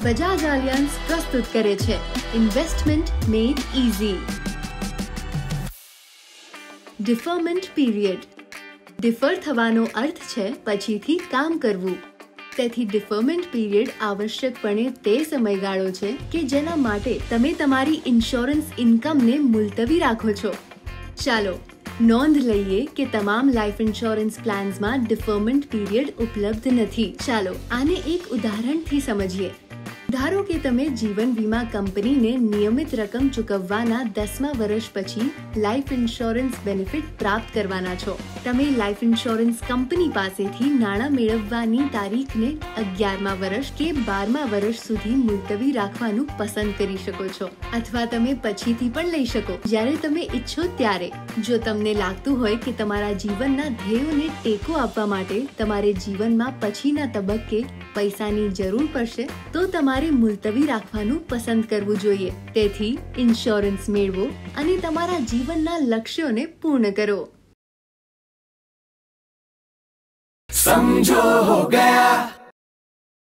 બજાજ આલિયાન્સ પ્રસ્તુત કરે છે investment made easy. Deferment period. Defer થવાનો અર્થ છે પછીથી કામ કરવું. તેથી ડિફરમેન્ટ પીરિયડ આવશ્યકપણે તે સમયગાળો છે કે જેના માટે તમે તમારી ઇન્સ્યોરન્સ ઇન્કમને મુલતવી રાખો છો. ચાલો નોંધ લઈએ કે તમામ લાઈફ ઇન્સ્યોરન્સ પ્લાન્સમાં ડિફરમેન્ટ પીરિયડ ઉપલબ્ધ નથી. ચાલો આને એક ઉદાહરણથી સમજીએ. ધારો કે તમે જીવન વીમા કંપનીને નિયમિત રકમ ચૂકવવાના 10મા વર્ષ પછી લાઈફ ઇન્સ્યોરન્સ બેનિફિટ પ્રાપ્ત કરવાના છો. તમે લાઈફ ઇન્સ્યોરન્સ કંપની પાસેથી નાણાં મેળવવાની તારીખને 11મા વર્ષ કે 12મા વર્ષ સુધી મુલતવી રાખવાનું પસંદ કરી શકો છો, અથવા તમે પછીથી પણ લઈ શકો જ્યારે તમે ઈચ્છો ત્યારે. જો તમને લાગતું હોય કે તમારા જીવનના ધ્યેયોને ટેકો આપવા માટે તમારે જીવનમાં પછીના તબક્કે પૈસાની જરૂર પડશે તો તમારે મુલતવી રાખવાનું પસંદ કરવું જોઈએ. તેથી ઇન્સ્યોરન્સ મેળવો અને તમારા જીવનના લક્ષ્યોને પૂર્ણ કરો. समझो हो गया.